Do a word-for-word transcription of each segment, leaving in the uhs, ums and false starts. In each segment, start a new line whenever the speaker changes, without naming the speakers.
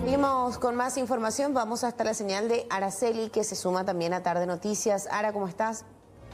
Seguimos con más información, vamos hasta la señal de Araceli, que se suma también a Tarde Noticias. Ara, ¿cómo estás?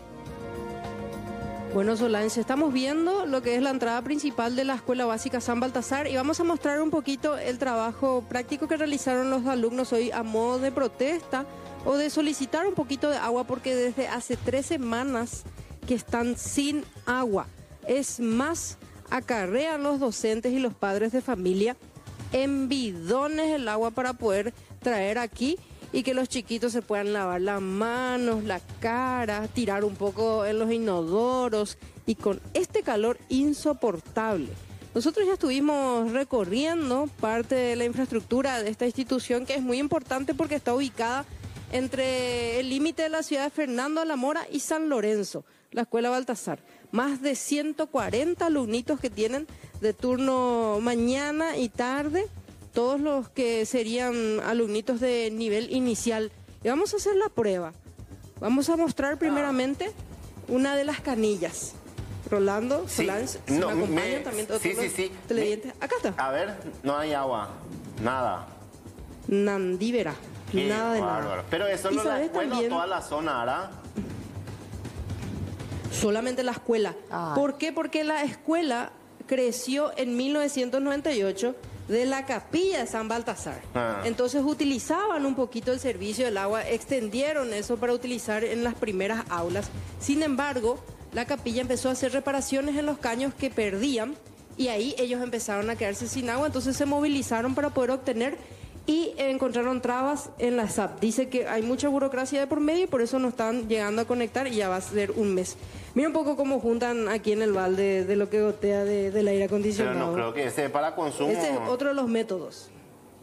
Bueno, Solange, estamos viendo lo que es la entrada principal de la Escuela Básica San Baltasar y vamos a mostrar un poquito el trabajo práctico que realizaron los alumnos hoy a modo de protesta o de solicitar un poquito de agua, porque desde hace tres semanas que están sin agua. Es más, acarrean los docentes y los padres de familia en bidones el agua para poder traer aquí y que los chiquitos se puedan lavar las manos, la cara, tirar un poco en los inodoros, y con este calor insoportable. Nosotros ya estuvimos recorriendo parte de la infraestructura de esta institución, que es muy importante porque está ubicada entre el límite de la ciudad de Fernando de la Mora y San Lorenzo, la Escuela Baltasar. Más de ciento cuarenta alumnitos que tienen de turno mañana y tarde, todos los que serían alumnitos de nivel inicial. Y vamos a hacer la prueba. Vamos a mostrar primeramente una de las canillas. Rolando,
sí,
Solange,
no,
me acompañan
me,
también todos
sí,
los
sí, sí.
televidentes. Acá está.
A ver, no hay agua, nada.
Nandívera,
Qué
nada de
bárbaro.
nada.
Pero eso
¿Y
no es la
sabes
escuela
también?
o toda la zona, ¿verdad?
Solamente la escuela.
Ah.
¿Por qué? Porque la escuela creció en mil novecientos noventa y ocho de la capilla de San Baltasar.
Ah.
Entonces utilizaban un poquito el servicio del agua, extendieron eso para utilizar en las primeras aulas. Sin embargo, la capilla empezó a hacer reparaciones en los caños que perdían y ahí ellos empezaron a quedarse sin agua, entonces se movilizaron para poder obtener y encontraron trabas en la S A P. Dice que hay mucha burocracia de por medio y por eso no están llegando a conectar y ya va a ser un mes. Mira un poco cómo juntan aquí en el balde de lo que gotea de, del aire acondicionado.
Pero no creo que ese es para consumo.
Este es otro de los métodos.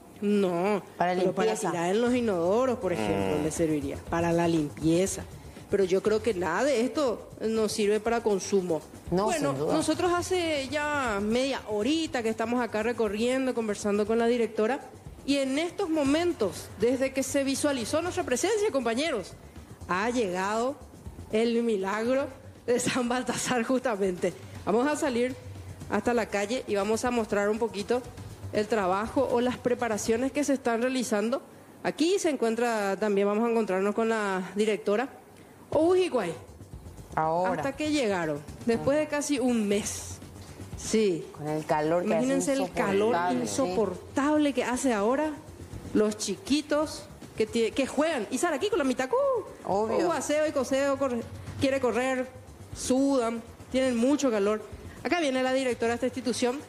No,
Para
pero para
limpieza.
tirar en los inodoros, por ejemplo,
Mm.
le serviría. Para la limpieza. Pero yo creo que nada de esto nos sirve para consumo.
No,
bueno,
sin duda.
nosotros hace ya media horita que estamos acá recorriendo, conversando con la directora, y en estos momentos, desde que se visualizó nuestra presencia, compañeros, ha llegado el milagro de San Baltasar justamente. Vamos a salir hasta la calle y vamos a mostrar un poquito el trabajo o las preparaciones que se están realizando. Aquí se encuentra también, vamos a encontrarnos con la directora. Ujiguay,
Ahora,
hasta que llegaron, después de casi un mes. Sí.
con el calor que hace
Imagínense el calor
insoportable,
insoportable que hace ahora los chiquitos que, tie- que juegan. Y sale aquí con la mitad, uh,
Obvio.
uh, aseo y coseo, corre- quiere correr, sudan, tienen mucho calor. Acá viene la directora de esta institución,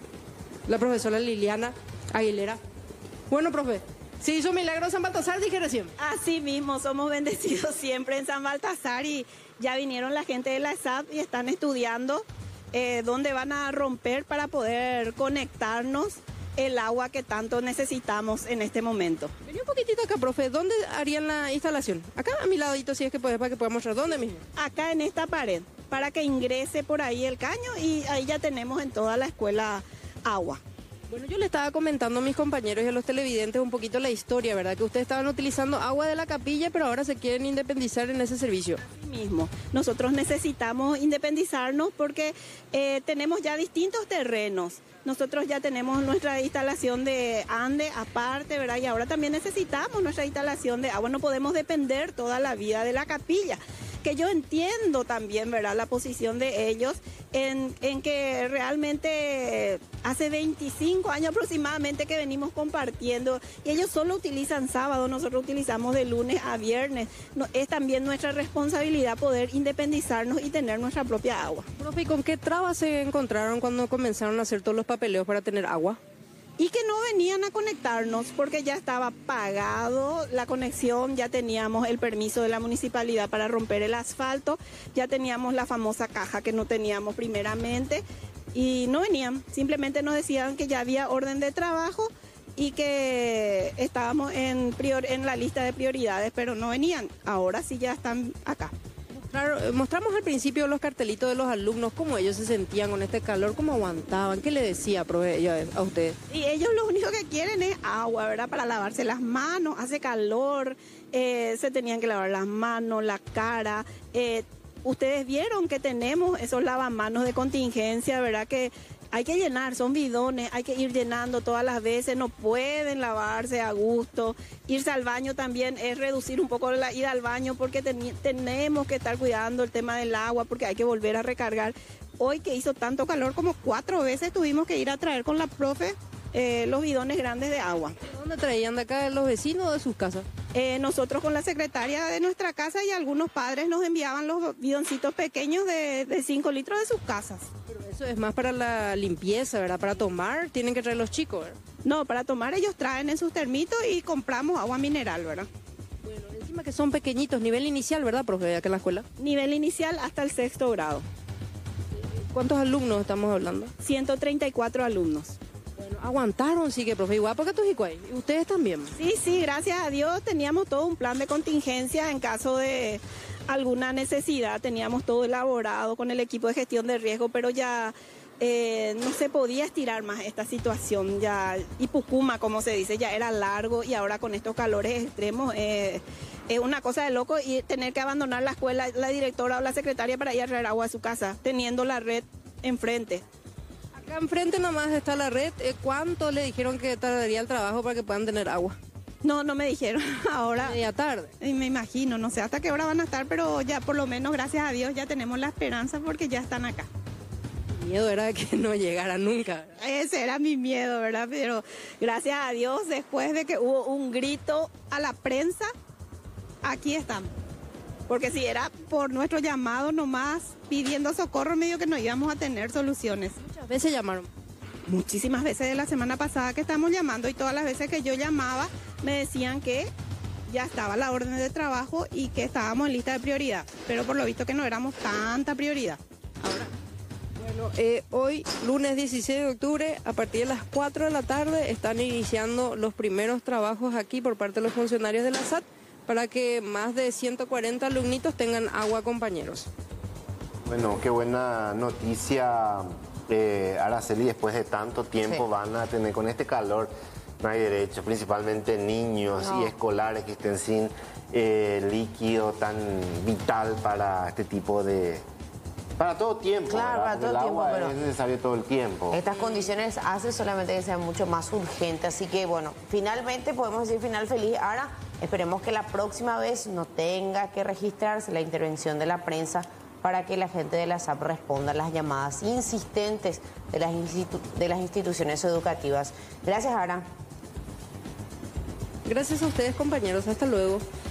la profesora Liliana Aguilera. Bueno, profe, si hizo milagro en San Baltasar, dije recién.
Así mismo, somos bendecidos siempre en San Baltasar y ya vinieron la gente de la S A P y están estudiando eh, dónde van a romper para poder conectarnos el agua que tanto necesitamos en este momento.
Vení un poquitito acá, profe. ¿Dónde harían la instalación? Acá a mi ladito, si es que puedes, para que pueda mostrar. ¿Dónde mismo?
Acá en esta pared, para que ingrese por ahí el caño y ahí ya tenemos en toda la escuela agua.
Bueno, yo le estaba comentando a mis compañeros y a los televidentes un poquito la historia, ¿verdad? Que ustedes estaban utilizando agua de la capilla, pero ahora se quieren independizar en ese servicio.
Así mismo, nosotros necesitamos independizarnos porque eh, tenemos ya distintos terrenos. Nosotros ya tenemos nuestra instalación de ande aparte, ¿verdad? Y ahora también necesitamos nuestra instalación de agua. No podemos depender toda la vida de la capilla. Que yo entiendo también, ¿verdad?, la posición de ellos en, en que realmente hace veinticinco años aproximadamente que venimos compartiendo y ellos solo utilizan sábado, nosotros utilizamos de lunes a viernes. No, es también nuestra responsabilidad poder independizarnos y tener nuestra propia agua.
Profe, ¿y con qué trabas se encontraron cuando comenzaron a hacer todos los papeleos para tener agua?
Y que no venían a conectarnos porque ya estaba pagado la conexión, ya teníamos el permiso de la municipalidad para romper el asfalto, ya teníamos la famosa caja que no teníamos primeramente y no venían, simplemente nos decían que ya había orden de trabajo y que estábamos en, prior, en la lista de prioridades, pero no venían, ahora sí ya están acá.
Claro, eh, mostramos al principio los cartelitos de los alumnos, cómo ellos se sentían con este calor, cómo aguantaban, qué le decía, profe, ella- a ustedes.
Y ellos lo único que quieren es agua, ¿verdad? Para lavarse las manos, hace calor, eh, se tenían que lavar las manos, la cara. eh, ustedes vieron que tenemos esos lavamanos de contingencia, ¿verdad? Que hay que llenar, son bidones, hay que ir llenando todas las veces, no pueden lavarse a gusto. Irse al baño también es reducir un poco la ida al baño porque ten, tenemos que estar cuidando el tema del agua porque hay que volver a recargar. Hoy que hizo tanto calor, como cuatro veces tuvimos que ir a traer con la profe eh, los bidones grandes de agua.
¿Dónde traían? ¿De acá de los vecinos o de sus casas?
Eh, nosotros con la secretaria de nuestra casa y algunos padres nos enviaban los bidoncitos pequeños de cinco litros de sus casas.
Pero eso es más para la limpieza, ¿verdad? Para tomar tienen que traer los chicos, ¿verdad?
No, para tomar ellos traen en sus termitos y compramos agua mineral, ¿verdad?
Bueno, encima que son pequeñitos, nivel inicial, ¿verdad, profe, acá en la escuela?
Nivel inicial hasta el sexto grado.
¿Cuántos alumnos estamos hablando?
ciento treinta y cuatro alumnos.
Bueno, aguantaron, sí que, profe, igual porque tú y ustedes también.
Sí, sí, gracias a Dios teníamos todo un plan de contingencia en caso de alguna necesidad, teníamos todo elaborado con el equipo de gestión de riesgo, pero ya eh, no se podía estirar más esta situación, ya Ipucuma, como se dice, ya era largo y ahora con estos calores extremos eh, es una cosa de loco y tener que abandonar la escuela, la directora o la secretaria para ir a traer agua a su casa, teniendo la red enfrente.
Acá enfrente nomás está la red. ¿Cuánto le dijeron que tardaría el trabajo para que puedan tener agua?
No, no me dijeron. Ahora.
Media tarde.
Me imagino, no sé hasta qué hora van a estar, pero ya por lo menos, gracias a Dios, ya tenemos la esperanza porque ya están acá.
Mi miedo era que no llegara nunca.
Ese era mi miedo, ¿verdad? Pero gracias a Dios, después de que hubo un grito a la prensa, aquí estamos. Porque si era por nuestro llamado nomás, pidiendo socorro, medio que no íbamos a tener soluciones.
Muchas veces llamaron.
Muchísimas veces de la semana pasada que estamos llamando y todas las veces que yo llamaba me decían que ya estaba la orden de trabajo y que estábamos en lista de prioridad. Pero por lo visto que no éramos tanta prioridad. Ahora.
Bueno, eh, hoy, lunes dieciséis de octubre, a partir de las cuatro de la tarde, están iniciando los primeros trabajos aquí por parte de los funcionarios de la S A T para que más de ciento cuarenta alumnitos tengan agua, compañeros.
Bueno, qué buena noticia, eh, Araceli, después de tanto tiempo sí. Van a tener con este calor, no hay derecho, principalmente niños no. y escolares que estén sin eh, líquido tan vital para este tipo de... Para todo tiempo,
claro, para todo
el
tiempo,
agua
pero
es necesario todo el tiempo.
Estas condiciones hacen solamente que sea mucho más urgente, así que bueno, finalmente podemos decir final feliz. Ahora esperemos que la próxima vez no tenga que registrarse la intervención de la prensa para que la gente de la S A P responda a las llamadas insistentes de las, institu de las instituciones educativas. Gracias, Ara.
Gracias a ustedes, compañeros. Hasta luego.